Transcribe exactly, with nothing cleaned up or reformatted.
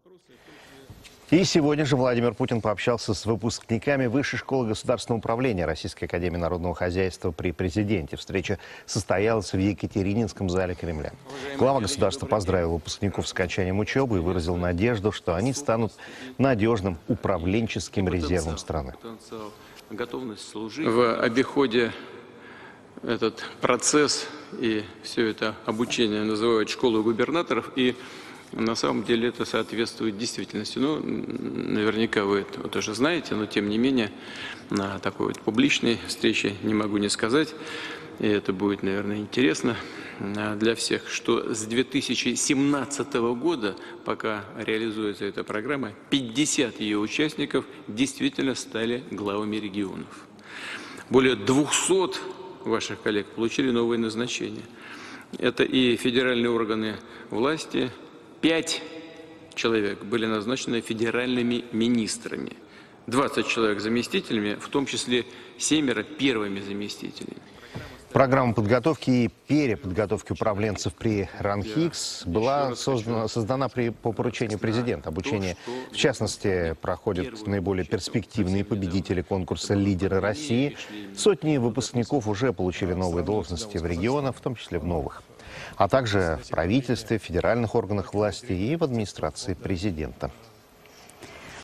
И сегодня же Владимир Путин пообщался с выпускниками Высшей школы государственного управления Российской академии народного хозяйства при президенте. Встреча состоялась в Екатерининском зале Кремля. Глава государства поздравил выпускников с окончанием учебы и выразил надежду, что они станут надежным управленческим резервом страны. В обиходе этот процесс и все это обучение называют школой губернаторов, и на самом деле это соответствует действительности. Ну, наверняка вы это тоже знаете, но тем не менее на такой вот публичной встрече не могу не сказать, и это будет, наверное, интересно для всех, что с две тысячи семнадцатого года, пока реализуется эта программа, пятьдесят ее участников действительно стали главами регионов. Более двухсот ваших коллег получили новые назначения. Это и федеральные органы власти. Пять человек были назначены федеральными министрами, двадцать человек заместителями, в том числе семеро первыми заместителями. Программа подготовки и переподготовки управленцев при РАНХИКС была создана, создана при, по поручению президента. Обучение, в частности, проходят наиболее перспективные победители конкурса «Лидеры России». Сотни выпускников уже получили новые должности в регионах, в том числе в новых, а также в правительстве, в федеральных органах власти и в администрации президента.